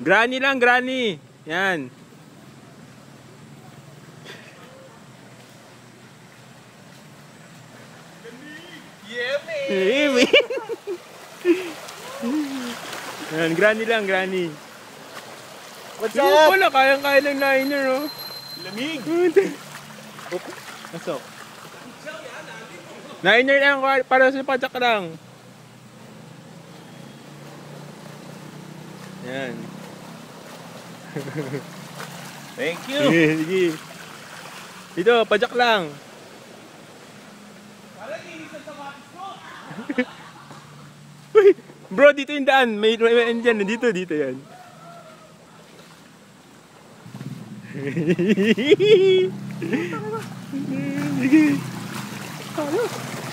Granny lang, granny. Yan. Yeah, man. Yan, granny lang, granny. What's Yung up? pala, kayang-kaya ng liner, oh. Lamig. Pasok. Liner lang, para sa patak lang. Yan. Thank you. Sige, sige. Ito, pajak lang. Uy, bro, dito yung daan. May dyan. Dito yan. Sige. Ano?